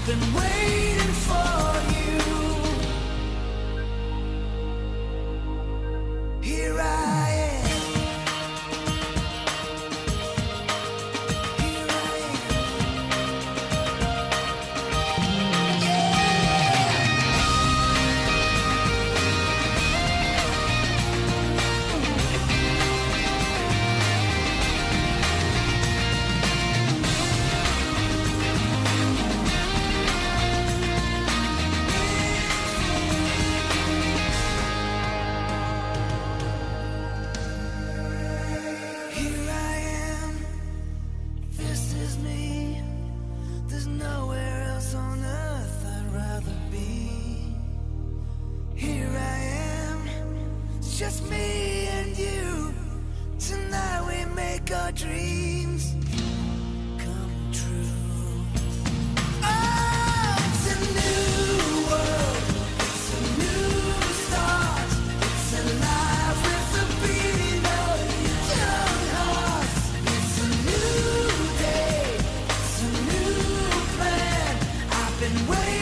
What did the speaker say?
been waiting for you. Here I am. Here I am. Here I am, this is me. There's nowhere else on earth I'd rather be. Here I am, it's just me and you. Tonight we make our dreams come true. Oh, it's a new world, it's a new start. It's a life with a beating of young hearts. It's a new day, it's a new plan. I've been waiting